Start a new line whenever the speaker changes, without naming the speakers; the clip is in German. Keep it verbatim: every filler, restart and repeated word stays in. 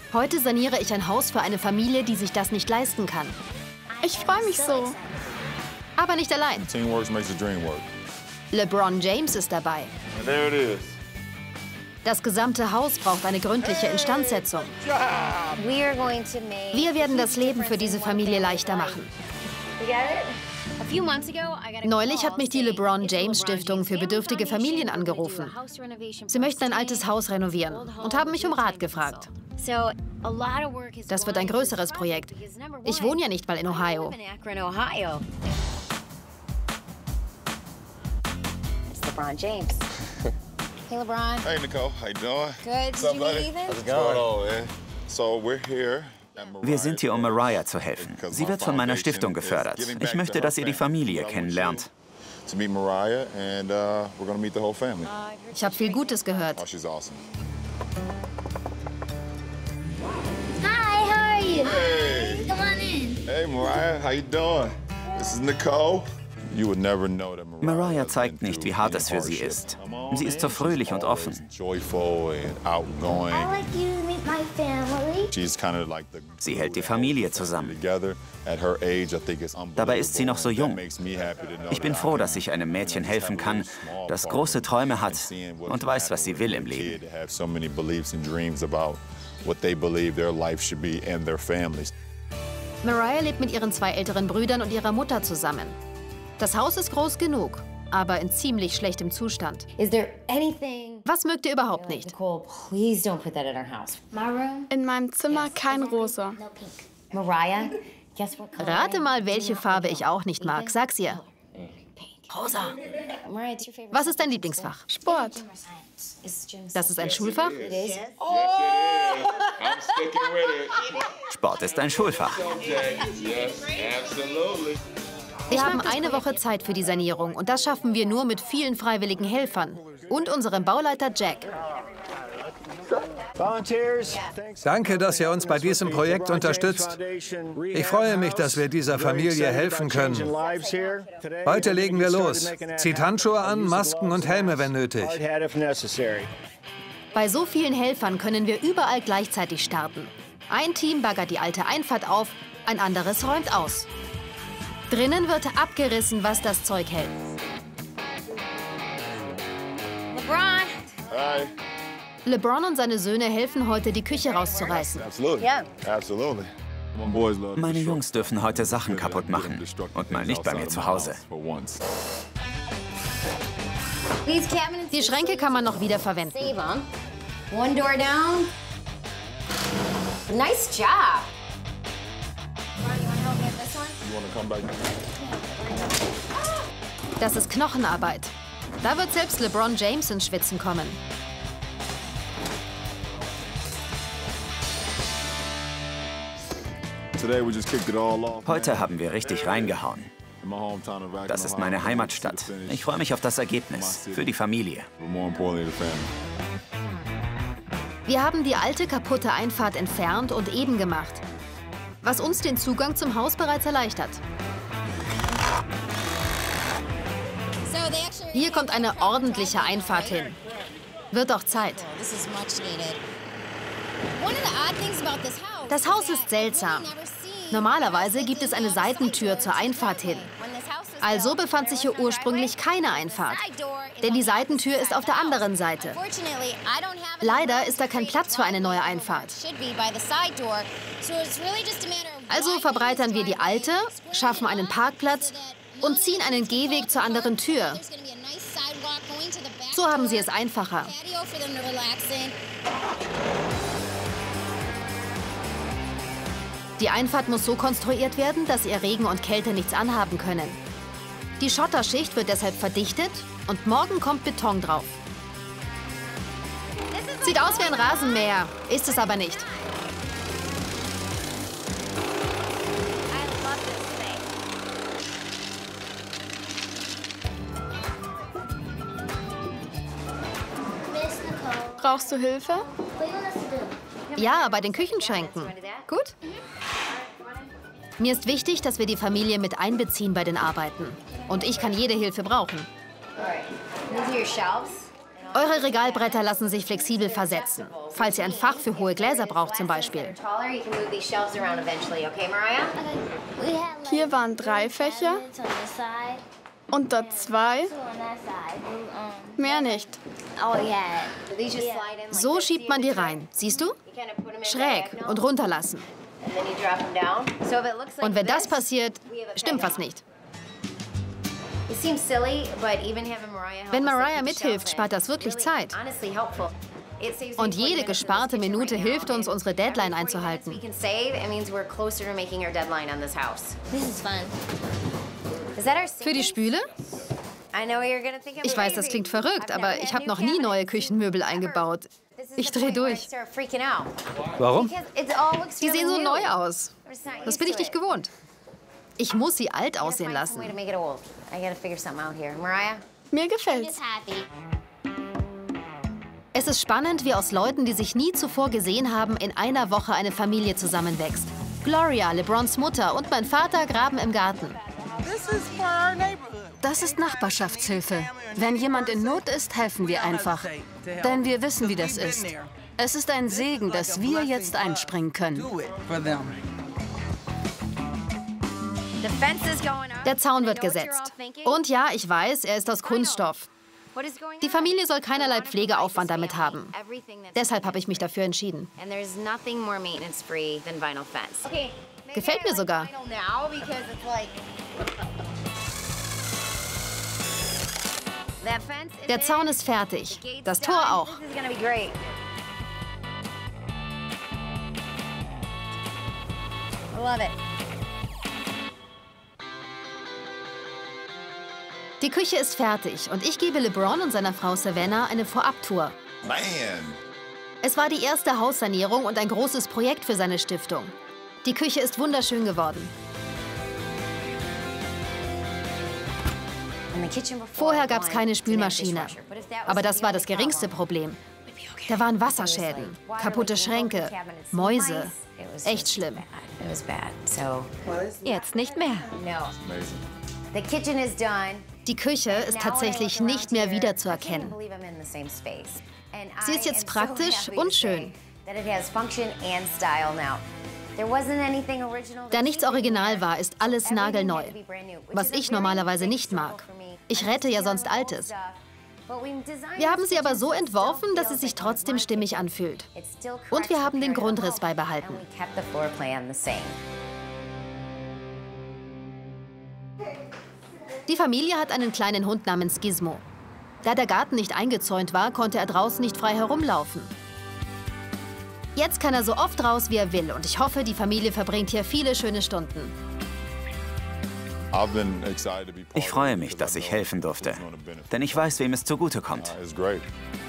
Heute saniere ich ein Haus für eine Familie, die sich das nicht leisten kann.
Ich freue mich so.
Aber nicht allein.
Teamwork makes the dream work.
LeBron James ist dabei.
And there it is.
Das gesamte Haus braucht eine gründliche Instandsetzung. Wir werden das Leben für diese Familie leichter machen. Neulich hat mich die LeBron James Stiftung für bedürftige Familien angerufen. Sie möchten ein altes Haus renovieren und haben mich um Rat gefragt. Das wird ein größeres Projekt. Ich wohne ja nicht mal in Ohio.
LeBron James. Hey, LeBron.
Hey, Nicole. How you doing?
Good. Did you meet Ethan?
How's it going, man? So we're here.
Wir sind hier, um Mariah zu helfen. Sie wird von meiner Stiftung gefördert. Ich möchte, dass ihr die Familie kennenlernt.
Ich habe viel Gutes gehört.
Hi,
how are you?
Hey.
Come on in.
Hey, Mariah. How you doing? This is Nicole.
Mariah zeigt nicht, wie hart es für sie ist. Sie ist so fröhlich und offen. Sie hält die Familie zusammen. Dabei ist sie noch so jung. Ich bin froh, dass ich einem Mädchen helfen kann, das große Träume hat und weiß, was sie will im Leben.
Mariah lebt mit ihren zwei älteren Brüdern und ihrer Mutter zusammen. Das Haus ist groß genug, aber in ziemlich schlechtem Zustand. Was mögt ihr überhaupt nicht?
In meinem Zimmer kein Rosa.
Rate mal, welche Farbe ich auch nicht mag. Sag's ihr. Rosa. Was ist dein Lieblingsfach?
Sport.
Das ist ein Schulfach?
Sport ist ein Schulfach.
Wir haben eine Woche Zeit für die Sanierung und das schaffen wir nur mit vielen freiwilligen Helfern und unserem Bauleiter Jack.
Danke, dass ihr uns bei diesem Projekt unterstützt. Ich freue mich, dass wir dieser Familie helfen können. Heute legen wir los. Zieht Handschuhe an, Masken und Helme, wenn nötig.
Bei so vielen Helfern können wir überall gleichzeitig starten. Ein Team baggert die alte Einfahrt auf, ein anderes räumt aus. Drinnen wird abgerissen, was das Zeug hält.
LeBron.
Hi.
LeBron und seine Söhne helfen heute, die Küche rauszureißen.
Yeah. Absolutely.
Meine Jungs dürfen heute Sachen kaputt machen und mal nicht bei mir zu Hause.
Die Schränke kann man noch wieder verwenden.
One door down. Nice job.
Das ist Knochenarbeit. Da wird selbst LeBron James ins Schwitzen kommen.
Heute haben wir richtig reingehauen. Das ist meine Heimatstadt. Ich freue mich auf das Ergebnis, für die Familie.
Wir haben die alte, kaputte Einfahrt entfernt und eben gemacht, was uns den Zugang zum Haus bereits erleichtert. Hier kommt eine ordentliche Einfahrt hin. Wird auch Zeit. Das Haus ist seltsam. Normalerweise gibt es eine Seitentür zur Einfahrt hin. Also befand sich hier ursprünglich keine Einfahrt, denn die Seitentür ist auf der anderen Seite. Leider ist da kein Platz für eine neue Einfahrt. Also verbreitern wir die alte, schaffen einen Parkplatz und ziehen einen Gehweg zur anderen Tür. So haben sie es einfacher. Die Einfahrt muss so konstruiert werden, dass ihr Regen und Kälte nichts anhaben können. Die Schotterschicht wird deshalb verdichtet und morgen kommt Beton drauf. Sieht aus wie ein Rasenmäher, ist es aber nicht.
Brauchst du Hilfe?
Ja, bei den Küchenschränken. Gut? Mir ist wichtig, dass wir die Familie mit einbeziehen bei den Arbeiten. Und ich kann jede Hilfe brauchen. Eure Regalbretter lassen sich flexibel versetzen. Falls ihr ein Fach für hohe Gläser braucht zum Beispiel.
Hier waren drei Fächer und dort zwei. Mehr nicht.
So schiebt man die rein. Siehst du? Schräg und runterlassen. Und wenn das passiert, stimmt was nicht. Wenn Mariah mithilft, spart das wirklich Zeit. Und jede gesparte Minute hilft uns, unsere Deadline einzuhalten. Für die Spüle? Ich weiß, das klingt verrückt, aber ich habe noch nie neue Küchenmöbel eingebaut. Ich drehe durch.
Warum?
Die sehen so neu aus. Das bin ich nicht gewohnt. Ich muss sie alt aussehen lassen.
Mir gefällt's.
Es ist spannend, wie aus Leuten, die sich nie zuvor gesehen haben, in einer Woche eine Familie zusammenwächst. Gloria, LeBrons Mutter, und mein Vater graben im Garten.
Das ist Nachbarschaftshilfe. Wenn jemand in Not ist, helfen wir einfach. Denn wir wissen, wie das ist. Es ist ein Segen, dass wir jetzt einspringen können.
Der Zaun wird gesetzt. Und ja, ich weiß, er ist aus Kunststoff. Die Familie soll keinerlei Pflegeaufwand damit haben. Deshalb habe ich mich dafür entschieden. Gefällt mir sogar. Der Zaun ist fertig. Das Tor auch. Die Küche ist fertig und ich gebe LeBron und seiner Frau Savannah eine Vorabtour.
Man.
Es war die erste Haussanierung und ein großes Projekt für seine Stiftung. Die Küche ist wunderschön geworden. Vorher gab es keine Spülmaschine, aber das war das geringste Problem. Da waren Wasserschäden, kaputte Schränke, Mäuse. Echt schlimm.
Jetzt nicht mehr.
Die Küche ist tatsächlich nicht mehr wiederzuerkennen. Sie ist jetzt praktisch und schön. Da nichts original war, ist alles nagelneu. Was ich normalerweise nicht mag. Ich rette ja sonst Altes. Wir haben sie aber so entworfen, dass sie sich trotzdem stimmig anfühlt. Und wir haben den Grundriss beibehalten. Die Familie hat einen kleinen Hund namens Gizmo. Da der Garten nicht eingezäunt war, konnte er draußen nicht frei herumlaufen. Jetzt kann er so oft raus, wie er will. Und ich hoffe, die Familie verbringt hier viele schöne Stunden.
Ich freue mich, dass ich helfen durfte. Denn ich weiß, wem es zugutekommt.
It's great.